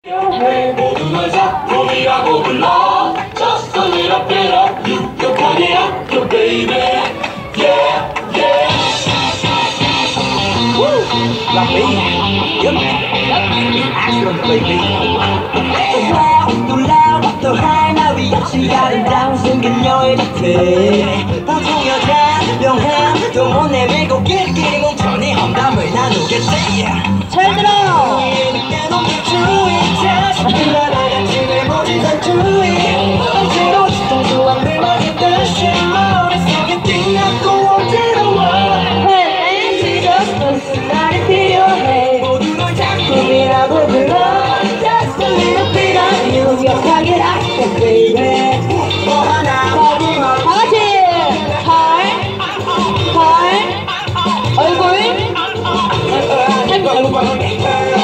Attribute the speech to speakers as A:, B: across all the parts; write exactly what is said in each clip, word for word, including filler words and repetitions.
A: 모두 널 작품이라고 불러. Just a little bit of you. 유격하게 아껴 baby. Yeah, yeah.
B: Woo! Love me. Yep. Excellent baby. 놀라워 또 하나 위 없이 아름다운 순간여의 곁에 보통 여자 명함 또 못 내밀고 끼리끼리 뭉쳐니 험담을 나누겠지. 잘 들어! 억지로 뒤통수와 내맞은 듯이 머릿속에 띵하고 어지러워. Hey, just 무슨 말이 필요해. 모두 널 작품이라고 불러. Just a little bit of you. 유격하게 아껴 baby. 뭐 하나 다 같이 발, 발, 얼굴, 얼굴, 얼굴.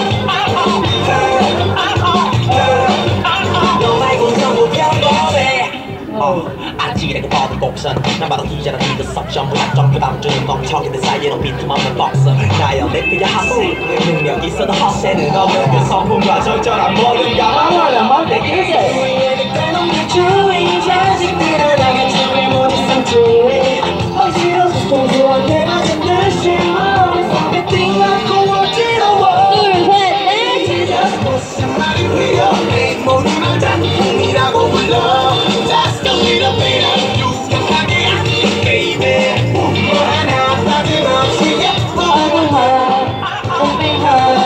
B: 아직이라도 뻗은 곡선 난 바로 기자란 리더 석션 무작정 부담주는 멍청이들 사이에는 빈틈없는 복선 나의 랩이야 핫세 능력 있어도 헛세는 없는 그 성품과 절절한 모든 가망을 먼데 길세 빼놓는 주인 자식들은 나같이 외모지 상주의 억지로 소소한테 맞은 듯이 머릿속에 띵하고 어지러워. 둘셋넷 Jesus 무슨 말이 필요해. 모두 널 작품이라고 불러. Just a little bit of you. 유격하게 아껴 baby. 뭐 하나 빠짐없이 예뻐. 얼굴 봄뱅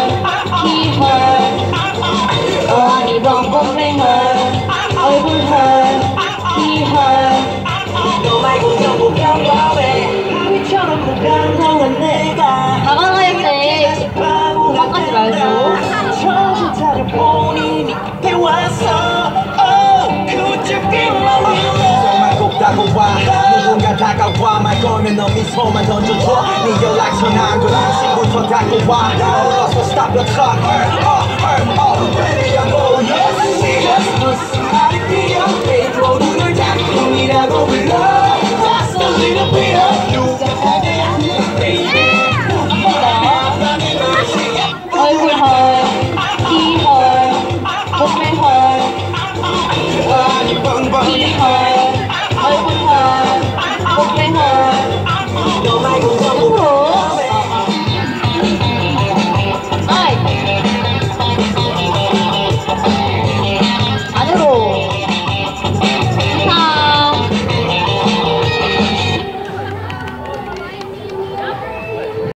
B: 귀 아니 봄뱅 얼굴 귀 너 말고 전부 평범해. 우리처럼 무감정한 내가
C: 당황하였네. 도망가지 말고.
B: 정신 차려 본인이 배웠어. Oh, could you be my real? 정말 꼭 다가와. 누군가 다가와 말 걸면 너 미소만 던져줘. 네 연락처 남겨라. 시부터 다가와. So stop your talk. Oh, oh, oh, baby, I'm all yours. Just 무슨 말이 필요해. 모두 널 작품이라고 불러. Just a little bit of you. 유격하게 아껴 baby.
C: 얼굴 헐, 귀 헐, 봄뱅 헐, 귀 헐, 얼굴 헐, 봄뱅 헐.
B: 너 말고 전부 평범해.